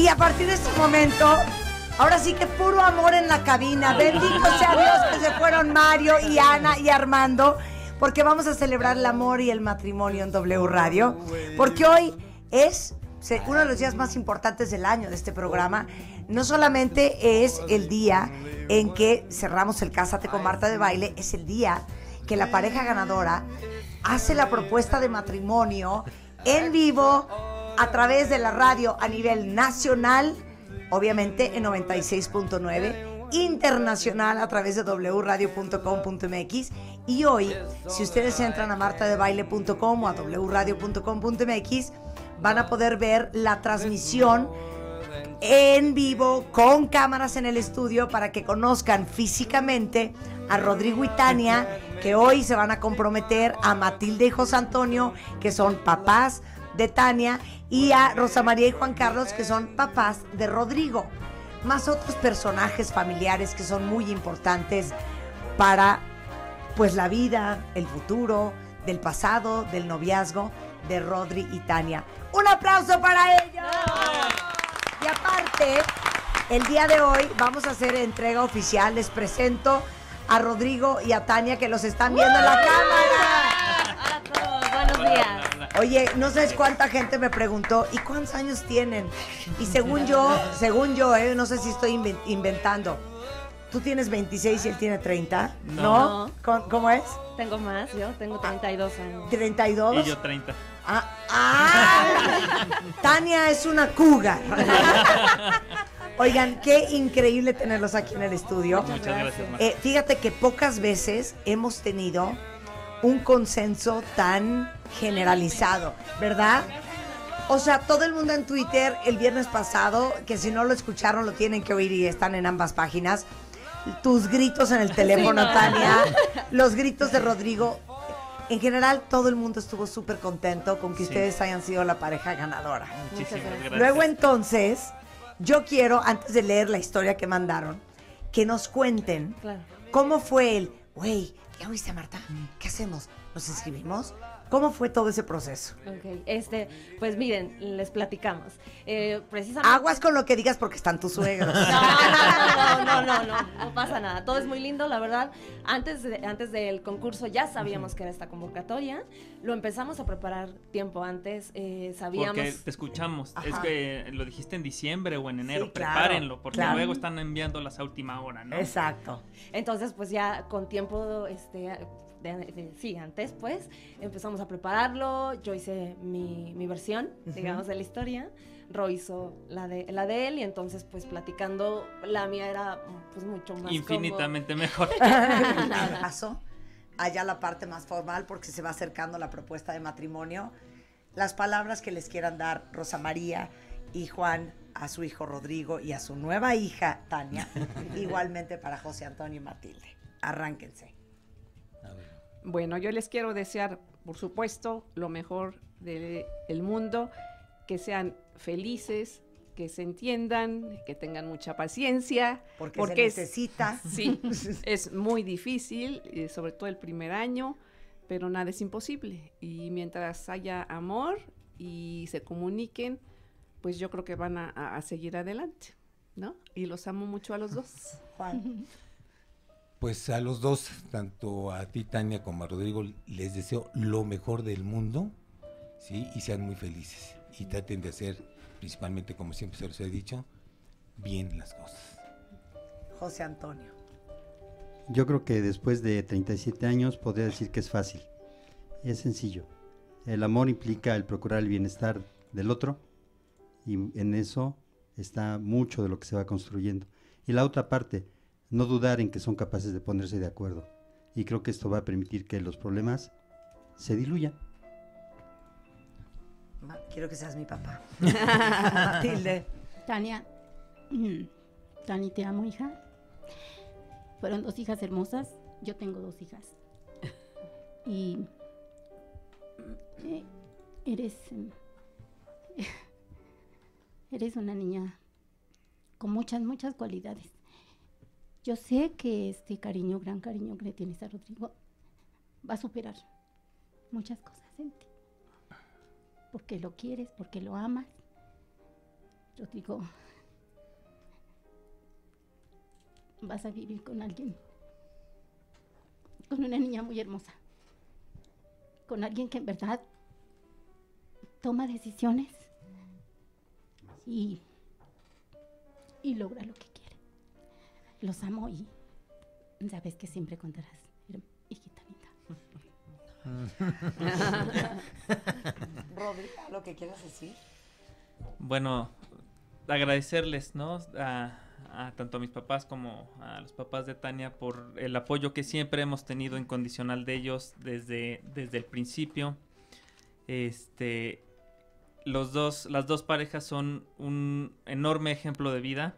Y a partir de este momento, ahora sí que puro amor en la cabina. Bendito sea Dios que se fueron Mario y Ana y Armando, porque vamos a celebrar el amor y el matrimonio en W Radio. Porque hoy es uno de los días más importantes del año de este programa. No solamente es el día en que cerramos el Cásate con Marta de Baile, es el día que la pareja ganadora hace la propuesta de matrimonio en vivo a través de la radio a nivel nacional, obviamente en 96.9, internacional a través de wradio.com.mx. Y hoy, si ustedes entran a martadebaile.com o a wradio.com.mx, van a poder ver la transmisión en vivo con cámaras en el estudio para que conozcan físicamente a Rodrigo y Tania, que hoy se van a comprometer, a Matilde y José Antonio, que son papás de Tania, y a Rosa María y Juan Carlos, que son papás de Rodrigo, más otros personajes familiares que son muy importantes para pues la vida, el futuro, del pasado, del noviazgo de Rodri y Tania. ¡Un aplauso para ellos! Y aparte, el día de hoy vamos a hacer entrega oficial. Les presento a Rodrigo y a Tania, que los están viendo en la cámara. Hola a todos, buenos días. Oye, no sabes cuánta gente me preguntó, ¿y cuántos años tienen? Y según yo, no sé si estoy inventando. ¿Tú tienes 26 y él tiene 30? No. ¿Cómo es? Tengo más, yo tengo 32 años. ¿32? Y yo 30. Tania es una cougar. Oigan, qué increíble tenerlos aquí en el estudio. Muchas gracias, Marta. Fíjate que pocas veces hemos tenido un consenso tan generalizado, ¿verdad? O sea, todo el mundo en Twitter el viernes pasado, que si no lo escucharon lo tienen que oír y están en ambas páginas, tus gritos en el teléfono, Sí, no. Tania, los gritos de Rodrigo. En general, todo el mundo estuvo súper contento con que ustedes hayan sido la pareja ganadora. Muchísimas gracias. Luego, entonces, yo quiero, antes de leer la historia que mandaron, que nos cuenten cómo fue el, güey, ¿ya oíste, Marta? ¿Qué hacemos? ¿Nos inscribimos? ¿Cómo fue todo ese proceso? Ok, pues miren, les platicamos. Precisamente... Aguas con lo que digas porque están tus suegros. No pasa nada. Todo es muy lindo, la verdad. Antes del concurso ya sabíamos que era esta convocatoria. Lo empezamos a preparar tiempo antes. Sabíamos... Porque te escuchamos. Ajá. Es que lo dijiste en diciembre o en enero. Sí, claro, Prepárenlo, porque claro. luego están enviándolas a última hora, ¿no? Exacto. Entonces, pues ya con tiempo, antes pues empezamos a prepararlo. Yo hice mi versión, digamos, de la historia. Ro hizo la de él, y entonces pues platicando, la mía era pues mucho más infinitamente mejor. Pasó allá la parte más formal, porque se va acercando la propuesta de matrimonio. Las palabras que les quieran dar Rosa María y Juan a su hijo Rodrigo y a su nueva hija Tania, igualmente para José Antonio y Matilde. Arránquense. Bueno, yo les quiero desear, por supuesto, lo mejor del mundo, que sean felices, que se entiendan, que tengan mucha paciencia. Porque se necesita. Sí, es muy difícil, sobre todo el primer año, pero nada es imposible. Y mientras haya amor y se comuniquen, pues yo creo que van a seguir adelante, ¿no? Y los amo mucho a los dos. Juan. Pues a los dos, tanto a ti, Tania, como a Rodrigo, les deseo lo mejor del mundo, ¿sí? Y sean muy felices. Y traten de hacer, principalmente, como siempre se los he dicho, bien las cosas. José Antonio. Yo creo que después de 37 años podría decir que es fácil. Es sencillo. El amor implica el procurar el bienestar del otro, y en eso está mucho de lo que se va construyendo. Y la otra parte, no dudar en que son capaces de ponerse de acuerdo. Y creo que esto va a permitir que los problemas se diluyan. Quiero que seas mi papá. Matilde. Tania, Tani, te amo, hija. Fueron 2 hijas hermosas. Yo tengo 2 hijas. Y eres una niña con muchas, muchas cualidades. Yo sé que este cariño, gran cariño que le tienes a Rodrigo, va a superar muchas cosas en ti. Porque lo quieres, porque lo amas. Rodrigo, vas a vivir con alguien, con una niña muy hermosa, con alguien que en verdad toma decisiones y logra lo que quiere. Los amo y sabes que siempre contarás, hijita linda. Rodri, ¿lo que quieras decir? Bueno, agradecerles, ¿no? A tanto a mis papás como a los papás de Tania por el apoyo que siempre hemos tenido incondicional de ellos desde el principio. Las dos parejas son un enorme ejemplo de vida.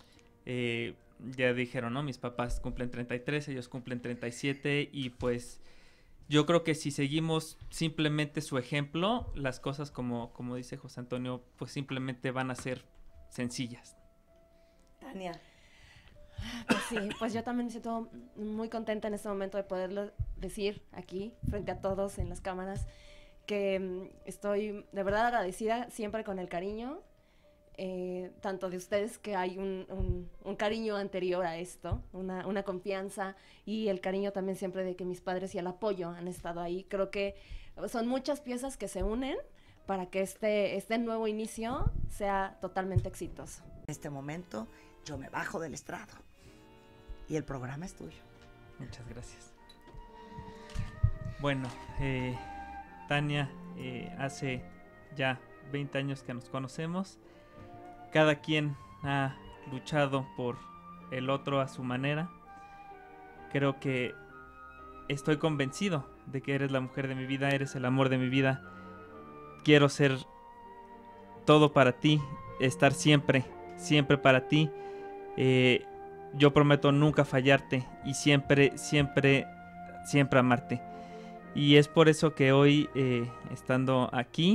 Ya dijeron, ¿no? Mis papás cumplen 33, ellos cumplen 37 y pues yo creo que si seguimos simplemente su ejemplo, las cosas como dice José Antonio, pues simplemente van a ser sencillas. Tania. Pues sí, pues yo también me siento muy contenta en este momento de poderlo decir aquí, frente a todos en las cámaras, que estoy de verdad agradecida siempre con el cariño, tanto de ustedes, que hay un cariño anterior a esto, una confianza, y el cariño también siempre de que mis padres y el apoyo han estado ahí. Creo que son muchas piezas que se unen para que este nuevo inicio sea totalmente exitoso. En este momento yo me bajo del estrado y el programa es tuyo. Muchas gracias. Bueno, Tania, hace ya 20 años que nos conocemos. Cada quien ha luchado por el otro a su manera. Creo que estoy convencido de que eres la mujer de mi vida, eres el amor de mi vida. Quiero ser todo para ti, estar siempre para ti. Yo prometo nunca fallarte y siempre amarte. Y es por eso que hoy, estando aquí,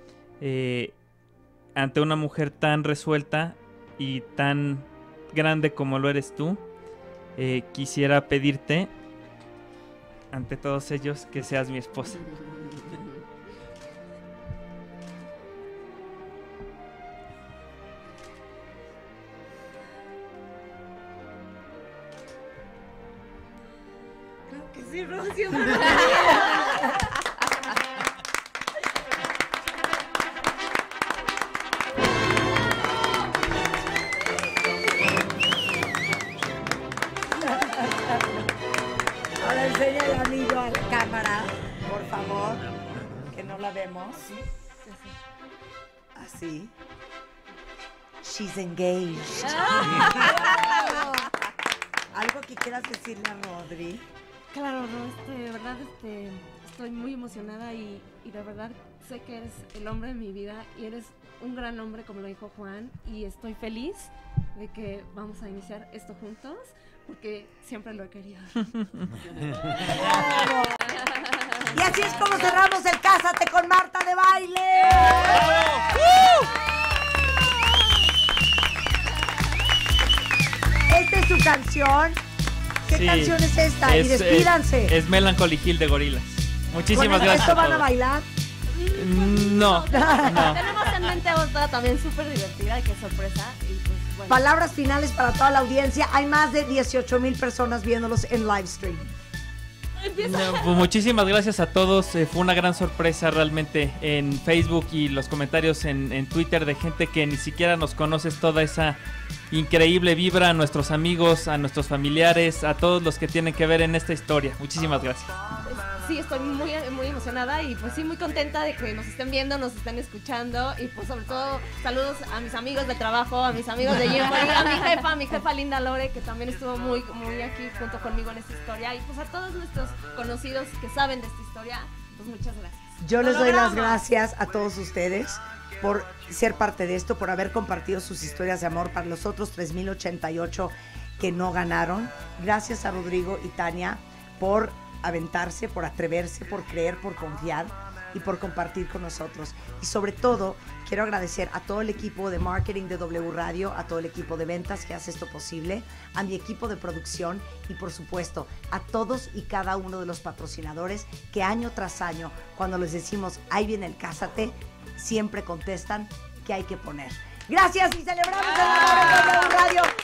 ante una mujer tan resuelta y tan grande como lo eres tú, quisiera pedirte, ante todos ellos, que seas mi esposa. Claro que sí, Rocío. Ahora enseña el anillo a la cámara, por favor, que no la vemos. Así. She's engaged. ¿Algo que quieras decirle a Rodri? Claro, no, de verdad estoy muy emocionada y de verdad sé que eres el hombre de mi vida y eres un gran hombre, como lo dijo Juan, y estoy feliz de que vamos a iniciar esto juntos, porque siempre lo he querido. Y así es como cerramos el Cásate con Marta de Baile. Esta es su canción. ¿Qué Sí, canción es esta? Y despídanse. Es Melancholy Hill de Gorilas. Muchísimas ¿Con gracias. esto van a todos. bailar? No. Tenemos en mente otra también súper divertida, que es sorpresa. Y pues, bueno. Palabras finales para toda la audiencia. Hay más de 18,000 personas viéndolos en live stream. No, pues muchísimas gracias a todos. Fue una gran sorpresa realmente en Facebook y los comentarios en Twitter de gente que ni siquiera nos conoces. Toda esa increíble vibra a nuestros amigos, a nuestros familiares, a todos los que tienen que ver en esta historia. Muchísimas gracias. Sí, estoy muy, muy emocionada y pues sí, muy contenta de que nos estén viendo, nos estén escuchando y pues sobre todo saludos a mis amigos de trabajo, a mis amigos de Jeopardy, a mi jefa Linda Lore, que también estuvo muy aquí junto conmigo en esta historia, y pues a todos nuestros conocidos que saben de esta historia, pues muchas gracias. Yo les doy las gracias a todos ustedes por ser parte de esto, por haber compartido sus historias de amor para los otros 3,088 que no ganaron. Gracias a Rodrigo y Tania por aventarse, por atreverse, por creer, por confiar y por compartir con nosotros. Y sobre todo, quiero agradecer a todo el equipo de marketing de W Radio, a todo el equipo de ventas que hace esto posible, a mi equipo de producción y, por supuesto, a todos y cada uno de los patrocinadores que año tras año, cuando les decimos, ahí viene el Cásate, siempre contestan que hay que poner. Gracias y celebramos el amor en W Radio.